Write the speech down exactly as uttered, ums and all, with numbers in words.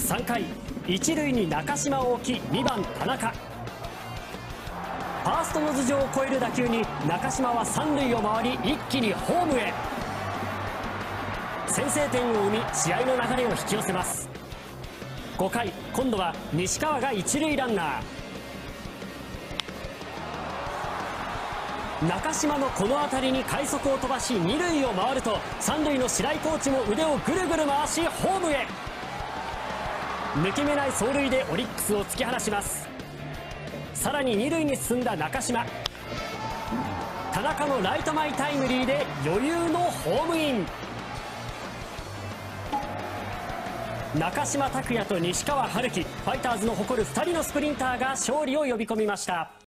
さんかい、一塁に中島を置きにばん田中。ファーストの頭上を越える打球に中島は三塁を回り一気にホームへ。先制点を生み試合の流れを引き寄せます。ごかい、今度は西川が一塁ランナー。中島のこの当たりに快足を飛ばし二塁を回ると、三塁の白井コーチも腕をぐるぐる回しホームへ。抜け目ない走塁でオリックスを突き放します。さらに二塁に進んだ中島、田中のライト前タイムリーで余裕のホームイン。中島拓也と西川遥輝、ファイターズの誇るふたりのスプリンターが勝利を呼び込みました。